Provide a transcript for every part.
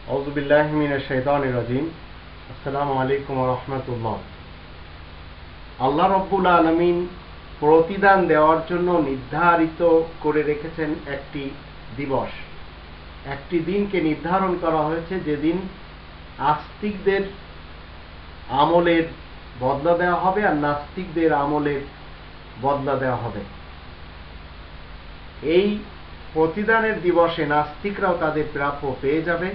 আউযু বিল্লাহি মিনাশ শাইতানির রাজিম। আসসালামু আলাইকুম ওয়া রাহমাতুল্লাহ। আল্লাহ রাব্বুল আলামিন প্রতিদান দেওয়ার জন্য নির্ধারিত করে রেখেছেন একটি দিবস, একটি দিনকে নির্ধারণ করা হয়েছে যেদিন আস্তিকদের আমলের বদলা দেওয়া হবে আর নাস্তিকদের আমলের বদলা দেওয়া হবে। এই প্রতিদানের দিবসে নাস্তিকরাও তাদের প্রাপ্য পেয়ে যাবে।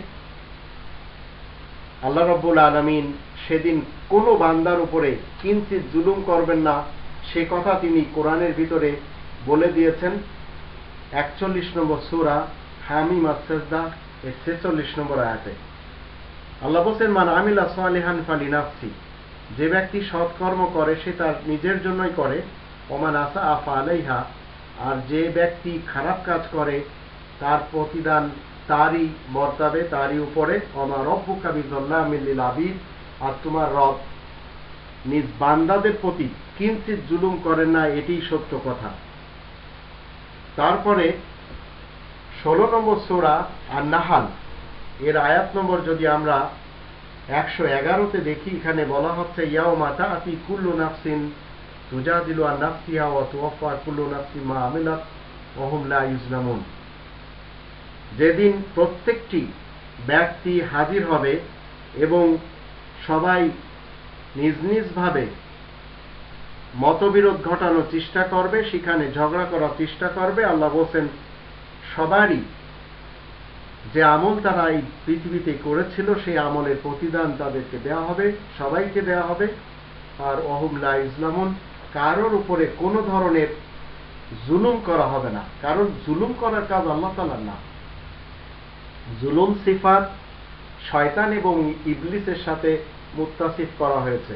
আল্লাহ রাব্বুল আলামিন সেদিন কোনো বান্দার উপরে কিঞ্চিৎ জুলুম করবেন না, সে কথা তিনি কোরআনের ভিতরে বলে দিয়েছেন। 41 নম্বর সূরা হামিম আস-সাজদা এর 46 নম্বর আয়াতে আল্লাহ বলেন, মান আমিলা সালিহান ফালিনাফসি, যে ব্যক্তি সৎকর্ম করে সে তার নিজের জন্যই করে, ওমান আসা ফালাইহা, আর যে ব্যক্তি খারাপ কাজ করে তার প্রতিদান তারই বর্তাবে, তারই উপরে। ওমা রব্বুকা বিযাল্লামিল লিল আবিদ, আর তোমার রব নিজ বান্দাদের প্রতি কিঞ্চিৎ জুলুম করেন না, এটিই সত্য কথা। তারপরে 16 নম্বর সূরা আন-নাহল এর আয়াত নম্বর যদি আমরা 111তে দেখি, এখানে বলা হচ্ছে, ইয়াউমা তা'তি কুল্লু নাফসিন তুজাদিলু আন নাফসিহা ওয়া তুওয়াফা কুল্লু নাফসিন মা আমিলাত ওয়া হুম লা ইউজলামুন। যেদিন প্রত্যেকটি ব্যক্তি হাজির হবে এবং সবাই নিজ নিজ ভাবে মতবিরোধ ঘটানোর চেষ্টা করবে, সেখানে ঝগড়া করার চেষ্টা করবে। আল্লাহ বলেন, সবারই যে আমল তারা এই পৃথিবীতে করেছিল সেই আমলের প্রতিদান তাদেরকে দেওয়া হবে, সবাইকে দেওয়া হবে। আর ওহুম লা ইউজলামুন, কারোর উপরে কোনো ধরনের জুলুম করা হবে না, কারণ জুলুম করার কাজ আল্লাহ তাআলার না। জুলুম সিফাত শয়তান এবং ইবলিসের সাথে মুত্তাসিফ করা হয়েছে।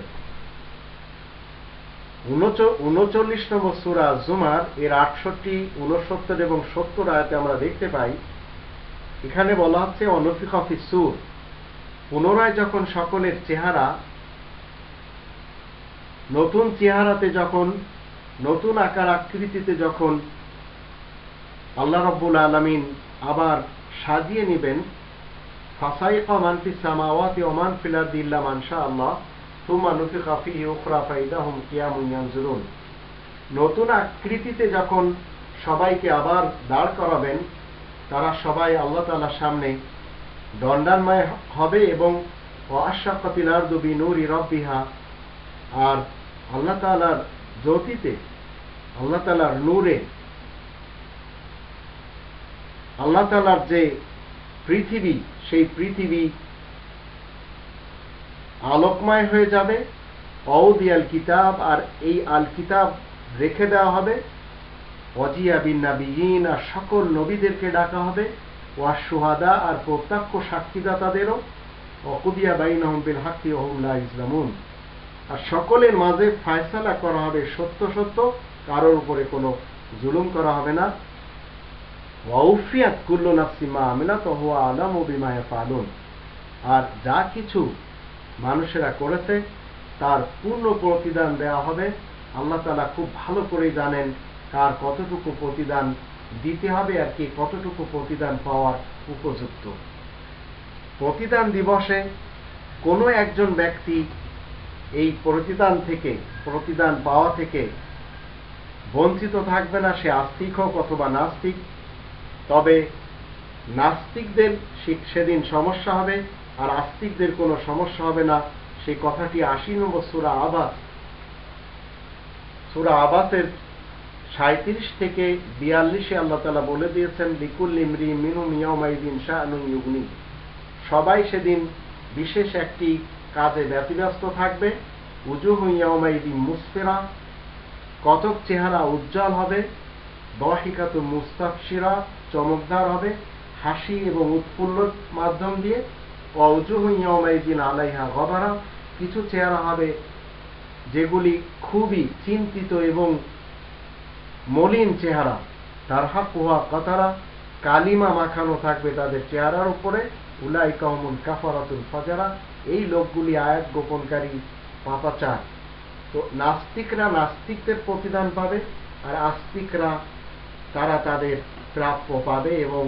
39 নম্বর সূরা জুমার এর 68, 69 এবং 70 আয়াতে আমরা দেখতে পাই, এখানে বলা হচ্ছে, অনুফিখা ফিস সূর, পুনরায় যখন সকলের চেহারা নতুন চেহারাতে, যখন নতুন আকার আকৃতিতে যখন আল্লাহ রাব্বুল আলামিন আবার সাজিয়ে নেবেন, ফাসাইকা মান ফিস সামাওয়াতি ওয়া মান ফিল আরদি ইল্লা মান শাআল্লাহ সুম্মা নুফিখা ফীহি উখরা ফাইদাহুম কিয়ামুন ইয়ানজুরুন। নতুন আকৃতিতে যখন সবাইকে আবার দাঁড় করাবেন, তারা সবাই আল্লাহ তাআলার সামনে দণ্ডায়মান হবে এবং ওয়াশাক্কাতিল আরদু বিনূরি রাব্বিহা, আর আল্লাহ তাআলার জ্যোতিতে, আল্লাহ তাআলার নূরে, আল্লাহ তাআলার যে পৃথিবী, সেই পৃথিবী আলোকময় হয়ে যাবে। অউদিয়াল কিতাব, আর এই আল কিতাব রেখে দেওয়া হবে। ওয়াজিয়া বিন নাবিয়িন, আর সকল নবীদেরকে ডাকা হবে। ওয়াশ শুহাদা, আর প্রত্যক্ষ সাক্ষীদাতাদেরও। ওয়াকুদিয়া বাইনাহুম বিল হাক্কি ওয়া হুম লা ইউজলামুন, আর সকলের মাঝে ফয়সালা করা হবে সত্য সত্য, কারোর উপরে কোনো জুলুম করা হবে না। ওয়াউফিয়াত কুল্লু নাফসিন মা আমিলাত ওয়া হুয়া আলামু বিমা ইয়াফআলুন, আর যা কিছু মানুষেরা করেছে তার পূর্ণ প্রতিদান দেওয়া হবে। আল্লাহ তাআলা খুব ভালো করে জানেন কার কতটুকু প্রতিদান দিতে হবে আর কে কতটুকু প্রতিদান পাওয়ার উপযুক্ত। প্রতিদান দিবসে কোনো একজন ব্যক্তি এই প্রতিদান পাওয়া থেকে বঞ্চিত থাকবে না, সে আস্তিক হোক অথবা নাস্তিক। তবে নাস্তিকদের সেদিন সমস্যা হবে আর আস্তিকদের কোনো সমস্যা হবে না। সেই কথাটি 80 নম্বর সূরা আবাসের 37 থেকে 42 আল্লাহ তাআলা বলে দিয়েছেন, লিকুল্লি ইমরিইন মিনহুম ইয়াওমাইযিন শাআনুন ইউগনি, সবাই সেদিন বিশেষ একটি কাজে ব্যতিব্যস্ত থাকবে। উজুহু ইয়াওমাইযিন মুসফিরা, কতক চেহারা উজ্জ্বল হবে। দাহিকাতুন মুস্তাবশিরা, চমকদার হবে হাসি এবং উৎফুল্লর মাধ্যম দিয়ে। ওয়া উজুহু ইয়াওমাইযিন আলাইহা গবারা, কিছু চেহারা হবে যেগুলি খুবই চিন্তিত এবং মলিন চেহারা। তারহাকুহা কাতারা, কালিমা মাখানো থাকবে তাদের চেহারার উপরে। উলাইকা হুমুল কাফারাতুল ফাজারা, এই লোকগুলি আয়াত গোপনকারী পাপাচার। তো নাস্তিকরা নাস্তিকদের প্রতিদান পাবে, আর আস্তিকরা তারা তাদের প্রাপ্য পাবে এবং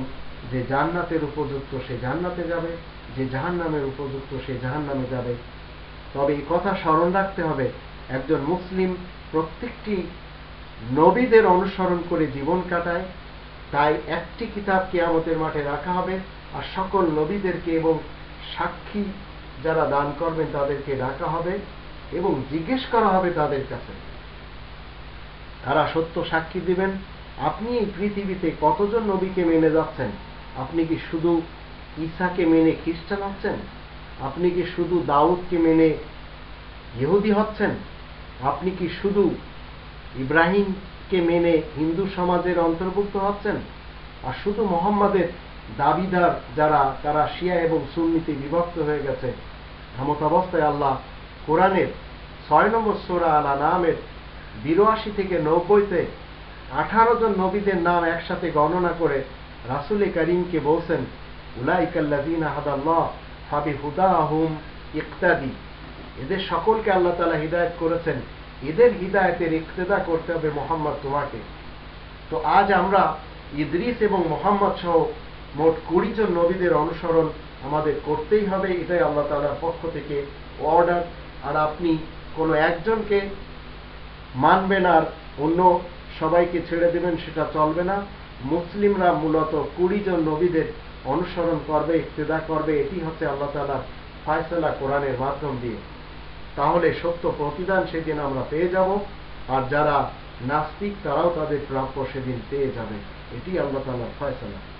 যে জান্নাতের উপযুক্ত সে জান্নাতে যাবে, যে জাহান্নামের উপযুক্ত সে জাহান্নামে যাবে। তবে এই কথা স্মরণ রাখতে হবে, একজন মুসলিম প্রত্যেকটি নবীদের অনুসরণ করে জীবন কাটায়, তাই একটি কিতাব কিয়ামতের মাঠে রাখা হবে, আর সকল নবীদেরকে এবং সাক্ষী যারা দান করবেন তাদেরকে ডাকা হবে এবং জিজ্ঞেস করা হবে তাদের কাছে, তারা সত্য সাক্ষী দিবেন। আপনি এই পৃথিবীতে কতজন নবীকে মেনে যাচ্ছেন? আপনি কি শুধু ঈসাকে মেনে খ্রিস্টান হচ্ছেন? আপনি কি শুধু দাউদকে মেনে ইহুদি হচ্ছেন? আপনি কি শুধু ইব্রাহিমকে মেনে হিন্দু সমাজের অন্তর্ভুক্ত হচ্ছেন? আর শুধু মোহাম্মদের দাবিদার যারা, তারা শিয়া এবং সুন্নিতে বিভক্ত হয়ে গেছে। এমত অবস্থায় আল্লাহ কোরআনের 6 নম্বর সূরা আল আনআমের 82 থেকে 90-তে 18 জন নবীদের নাম একসাথে গণনা করে রাসূল করিমকে বলছেন, উলাইকাল্লাযীনা হাদাল্লাহ ফাবিহুদাহুম ইক্তাদি। এদের সকলকে আল্লাহ তাআলা হিদায়াত করেছেন, এদের হিদায়াতের ইক্তেদা করতে হবে মোহাম্মদ তোমাকে। তো আজ আমরা ইদ্রিস এবং মোহাম্মদ সহ মোট 20 জন নবীদের অনুসরণ আমাদের করতেই হবে, এটাই আল্লাহ তাআলার পক্ষ থেকে অর্ডার। আর আপনি কোনো একজনকে মানবেন আর অন্য সবাইকে ছেড়ে দেবেন, সেটা চলবে না। মুসলিমরা মূলত 20 জন নবীদের অনুসরণ করবে, ইক্তেদা করবে, এটি হচ্ছে আল্লাহ তাআলার ফয়সালা কোরআনের মাধ্যম দিয়ে। তাহলে সত্য প্রতিদান সেদিন আমরা পেয়ে যাব, আর যারা নাস্তিক তারাও তাদের প্রাপ্য সেদিন পেয়ে যাবে। এটি আল্লাহ তাআলার ফয়সালা।